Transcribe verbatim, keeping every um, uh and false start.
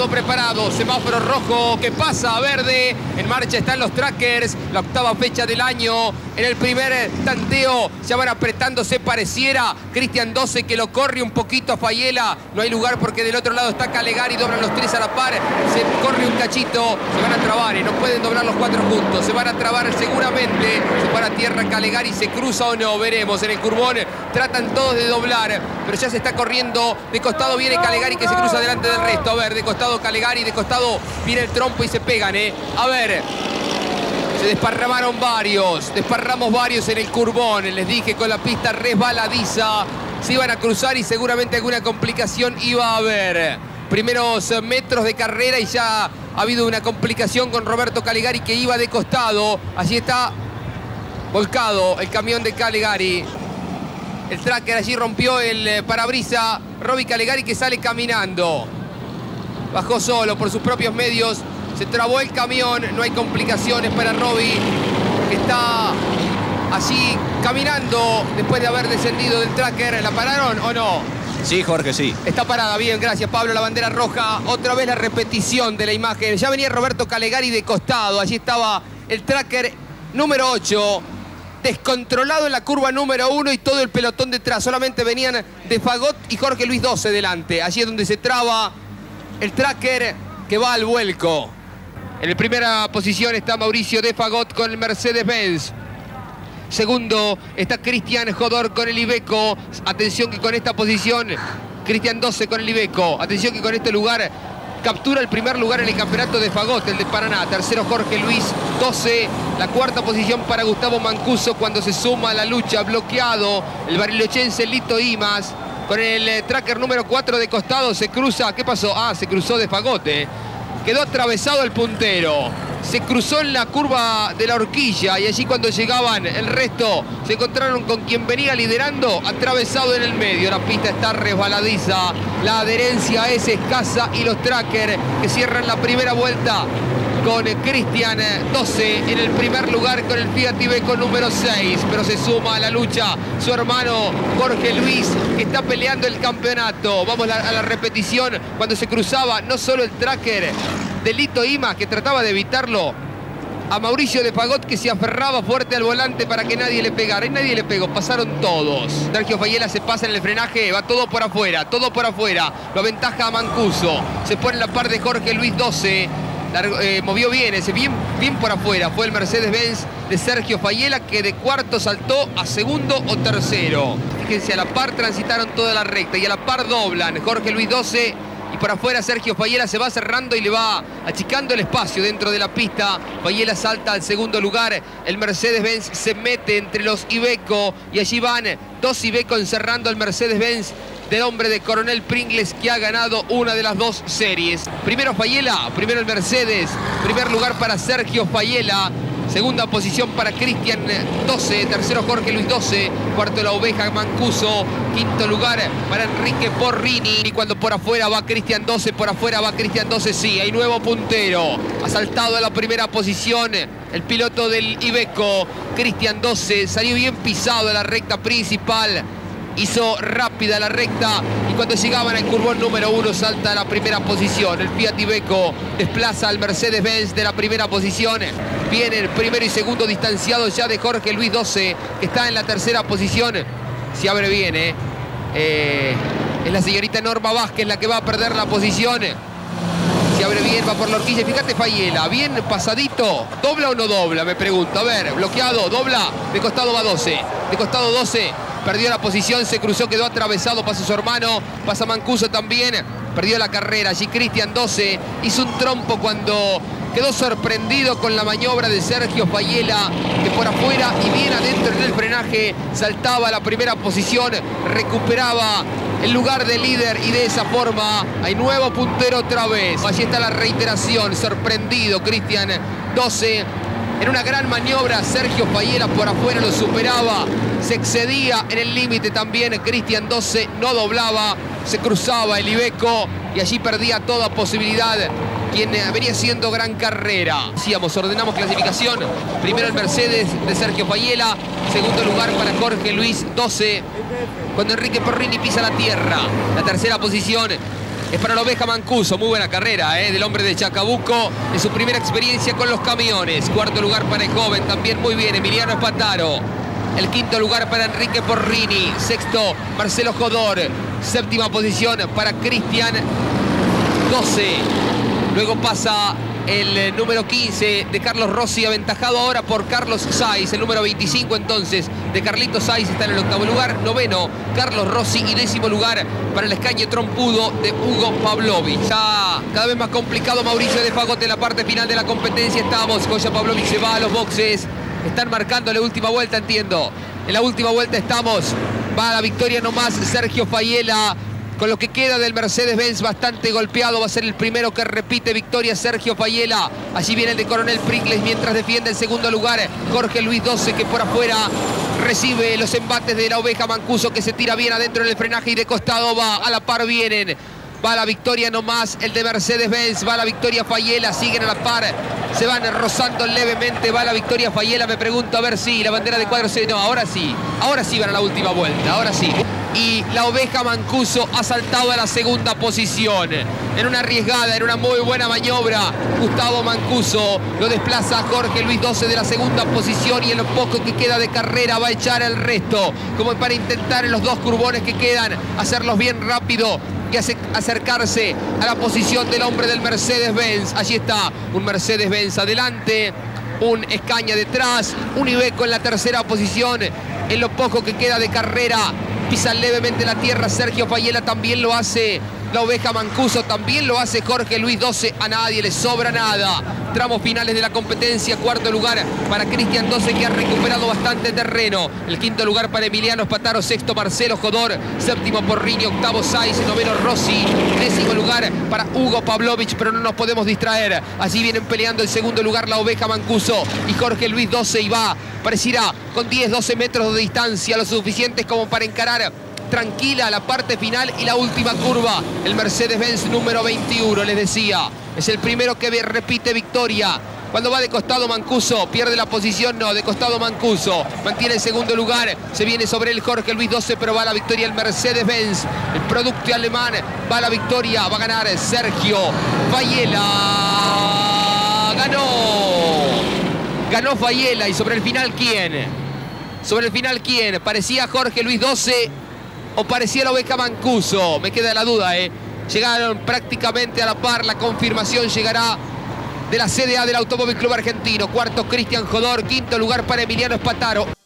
todo preparado. Semáforo rojo que pasa a verde. En marcha están los trackers. La octava fecha del año. En el primer tanteo ya van apretándose, pareciera. Cristian doce que lo corre un poquito a Faiela. No hay lugar porque del otro lado está Calegari. Doblan los tres a la par. Se corre un cachito. Se van a trabar. ¿eh? No pueden doblar los cuatro juntos. Se van a trabar seguramente. Se para a tierra Calegari. ¿Se cruza o no? Veremos. En el curbón tratan todos de doblar. Pero ya se está corriendo. De costado viene Calegari que se cruza delante del resto. A ver, de costado Calegari. De costado viene el trompo y se pegan. ¿eh? A ver. Se desparramaron varios, desparramos varios en el curbón. Les dije con la pista resbaladiza. Se iban a cruzar y seguramente alguna complicación iba a haber. Primeros metros de carrera y ya ha habido una complicación con Roberto Calegari que iba de costado. Allí está volcado el camión de Calegari. El tracker allí rompió el parabrisa. Roby Calegari que sale caminando. Bajó solo por sus propios medios. Se trabó el camión, no hay complicaciones para Roby, que está allí caminando después de haber descendido del tracker. ¿La pararon o no? Sí, Jorge, sí. Está parada, bien, gracias Pablo, la bandera roja. Otra vez la repetición de la imagen. Ya venía Roberto Calegari de costado, allí estaba el tracker número ocho. Descontrolado en la curva número uno y todo el pelotón detrás. Solamente venían de Fagot y Jorge Luis doce delante. Allí es donde se traba el tracker que va al vuelco. En la primera posición está Mauricio de Fagot con el Mercedes-Benz. Segundo está Cristian Jodor con el Iveco. Atención que con esta posición, Cristian doce con el Iveco. Atención que con este lugar captura el primer lugar en el campeonato de Fagot, el de Paraná. Tercero Jorge Luis doce. La cuarta posición para Gustavo Mancuso cuando se suma a la lucha. Bloqueado el barilochense Lito Imas. Con el tracker número cuatro de costado se cruza. ¿Qué pasó? Ah, se cruzó de Fagot, eh. Quedó atravesado el puntero. Se cruzó en la curva de la horquilla y allí cuando llegaban el resto se encontraron con quien venía liderando atravesado en el medio. La pista está resbaladiza, la adherencia es escasa y los trackers que cierran la primera vuelta con Cristian doce en el primer lugar con el Fiat Iveco número seis. Pero se suma a la lucha su hermano Jorge Luis que está peleando el campeonato. Vamos a la repetición cuando se cruzaba no solo el tracker de Lito Imas que trataba de evitarlo a Mauricio de Fagot que se aferraba fuerte al volante para que nadie le pegara. Y nadie le pegó, pasaron todos. Sergio Faiela se pasa en el frenaje, va todo por afuera, todo por afuera. Lo aventaja a Mancuso. Se pone en la par de Jorge Luis doce. Largo, eh, movió bien, ese bien, bien por afuera. Fue el Mercedes-Benz de Sergio Faiela que de cuarto saltó a segundo o tercero. Fíjense, a la par transitaron toda la recta y a la par doblan. Jorge Luis doce y por afuera Sergio Faiela se va cerrando y le va achicando el espacio dentro de la pista. Faiela salta al segundo lugar. El Mercedes-Benz se mete entre los Iveco y allí van dos Iveco encerrando al Mercedes-Benz del hombre de Coronel Pringles que ha ganado una de las dos series. Primero Faiela, primero el Mercedes, primer lugar para Sergio Faiela, segunda posición para Cristian doce, tercero Jorge Luis doce, cuarto la oveja Mancuso, quinto lugar para Enrique Porrini. Y cuando por afuera va Cristian doce, por afuera va Cristian doce, sí, hay nuevo puntero. Ha saltado a la primera posición el piloto del Iveco, Cristian doce, salió bien pisado a la recta principal. Hizo rápida la recta y cuando llegaban al curbón número uno salta a la primera posición. El Fiat Iveco desplaza al Mercedes-Benz de la primera posición. Viene el primero y segundo distanciados ya de Jorge Luis doce, que está en la tercera posición. Se abre bien, ¿eh? Eh, es la señorita Norma Vázquez la que va a perder la posición. Se abre bien, va por la horquilla. Fíjate Faiela, bien pasadito. ¿Dobla o no dobla? Me pregunto. A ver, bloqueado, dobla. De costado va doce. De costado doce. Perdió la posición, se cruzó, quedó atravesado, pasa su hermano, pasa Mancuso también, perdió la carrera. Allí Cristian doce hizo un trompo cuando quedó sorprendido con la maniobra de Sergio Faiela, que por afuera y bien adentro en el frenaje saltaba a la primera posición, recuperaba el lugar de líder y de esa forma hay nuevo puntero otra vez. Allí está la reiteración, sorprendido Cristian doce. En una gran maniobra, Sergio Faiela por afuera lo superaba, se excedía en el límite también. Cristian doce no doblaba, se cruzaba el Iveco y allí perdía toda posibilidad quien venía haciendo gran carrera. Decíamos, ordenamos clasificación. Primero el Mercedes de Sergio Faiela, segundo lugar para Jorge Luis doce, cuando Enrique Porrini pisa la tierra. La tercera posición es para la Oveja Mancuso. Muy buena carrera eh, del hombre de Chacabuco en su primera experiencia con los camiones. Cuarto lugar para el joven, también muy bien, Emiliano Espataro. El quinto lugar para Enrique Porrini. Sexto, Marcelo Jodor. Séptima posición para Cristian doce. Luego pasa el número quince de Carlos Rossi, aventajado ahora por Carlos Saiz. El número veinticinco entonces de Carlito Saiz está en el octavo lugar. Noveno, Carlos Rossi. Y décimo lugar para el escaño trompudo de Hugo Pavlovich. Ya cada vez más complicado Mauricio de Fagote en la parte final de la competencia. Estamos, Goya Pavlovich se va a los boxes. Están marcando la última vuelta, entiendo. En la última vuelta estamos. Va a la victoria nomás Sergio Faiela. Con lo que queda del Mercedes-Benz bastante golpeado, va a ser el primero que repite victoria Sergio Faiela. Allí viene el de Coronel Pringles mientras defiende el segundo lugar Jorge Luis doce, que por afuera recibe los embates de la Oveja Mancuso, que se tira bien adentro en el frenaje y de costado va, a la par vienen. Va a la victoria nomás el de Mercedes-Benz, va a la victoria Faiela, siguen a la par, se van rozando levemente, va a la victoria Faiela. Me pregunto a ver si la bandera de cuadros, no, ahora sí, ahora sí van a la última vuelta, ahora sí. Y la Oveja Mancuso ha saltado a la segunda posición. En una arriesgada, en una muy buena maniobra, Gustavo Mancuso lo desplaza a Jorge Luis doce de la segunda posición, y en lo poco que queda de carrera va a echar el resto, como para intentar en los dos curbones que quedan hacerlos bien rápido y acercarse a la posición del hombre del Mercedes-Benz. Allí está un Mercedes-Benz adelante, un Escaña detrás, un Iveco en la tercera posición. En lo poco que queda de carrera pisa levemente la tierra Sergio Faiela, también lo hace la Oveja Mancuso, también lo hace Jorge Luis doce. A nadie le sobra nada. Tramos finales de la competencia. Cuarto lugar para Cristian doce, que ha recuperado bastante terreno. El quinto lugar para Emiliano Espataro. Sexto, Marcelo Jodor. Séptimo, Porrini. Octavo, Saiz. Noveno, Rossi. Décimo lugar para Hugo Pavlovich, pero no nos podemos distraer. Allí vienen peleando el segundo lugar la Oveja Mancuso y Jorge Luis doce, y va, pareciera, con diez, doce metros de distancia, lo suficientes como para encarar tranquila la parte final y la última curva. El Mercedes-Benz número veintiuno, les decía, es el primero que repite victoria. Cuando va de costado Mancuso, pierde la posición, no, de costado Mancuso mantiene el segundo lugar, se viene sobre el Jorge Luis doce, pero va a la victoria el Mercedes-Benz, el producto alemán, va a la victoria, va a ganar Sergio Faiela. Ganó, ganó Faiela. Y sobre el final, ¿quién? Sobre el final, ¿quién? Parecía Jorge Luis doce o parecía la Oveja Mancuso, me queda la duda, ¿eh? Llegaron prácticamente a la par. La confirmación llegará de la C D A del Automóvil Club Argentino. Cuarto, Cristian Jodor. Quinto lugar para Emiliano Espataro.